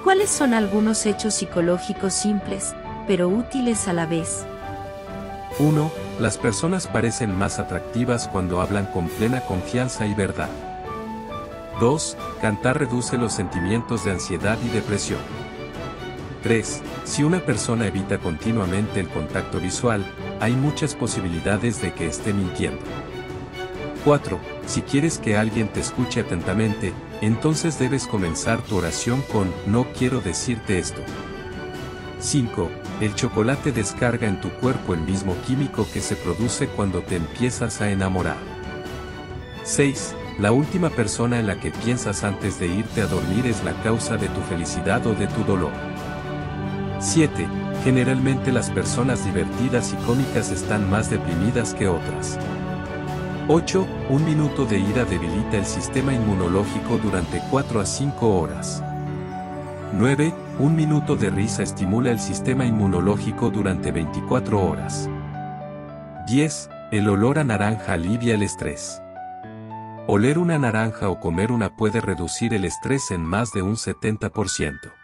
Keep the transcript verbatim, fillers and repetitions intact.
¿Cuáles son algunos hechos psicológicos simples, pero útiles a la vez? uno. Las personas parecen más atractivas cuando hablan con plena confianza y verdad. dos. Cantar reduce los sentimientos de ansiedad y depresión. tres. Si una persona evita continuamente el contacto visual, hay muchas posibilidades de que esté mintiendo. cuatro. Si quieres que alguien te escuche atentamente, entonces debes comenzar tu oración con "no quiero decirte esto". cinco. El chocolate descarga en tu cuerpo el mismo químico que se produce cuando te empiezas a enamorar. seis. La última persona en la que piensas antes de irte a dormir es la causa de tu felicidad o de tu dolor. siete. Generalmente las personas divertidas y cómicas están más deprimidas que otras. ocho. Un minuto de ira debilita el sistema inmunológico durante cuatro a cinco horas. nueve. Un minuto de risa estimula el sistema inmunológico durante veinticuatro horas. diez. El olor a naranja alivia el estrés. Oler una naranja o comer una puede reducir el estrés en más de un setenta por ciento.